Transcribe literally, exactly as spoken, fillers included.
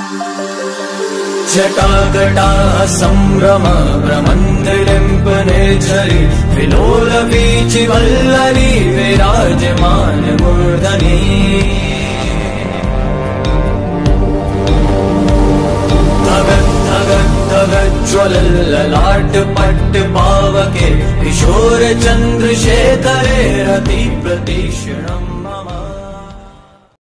जटाकटाः सम्भ्रम भ्रमन्दिलिम्पनिर्झरि विलोलवीचिवल्लरी विराजमानमूर्धनि धगत् धगत् धगत् ज्वलल्ललाटपट्ट पावके किशोर चन्द्रशेखरे रतिप्रतीक्षणम्।